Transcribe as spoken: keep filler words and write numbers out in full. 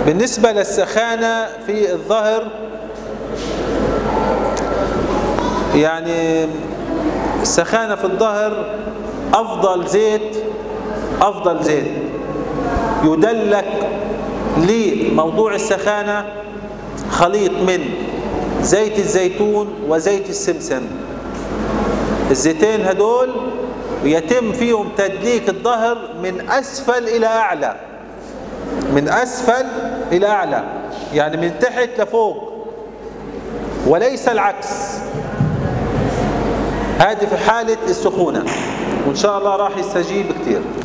بالنسبة للسخانة في الظهر، يعني السخانة في الظهر أفضل زيت أفضل زيت يدلك لموضوع السخانة خليط من زيت الزيتون وزيت السمسم. الزيتين هدول يتم فيهم تدليك الظهر من أسفل إلى أعلى، من أسفل إلى أعلى، يعني من تحت لفوق وليس العكس. هذه في حالة السخونة، وإن شاء الله راح يستجيب كتير.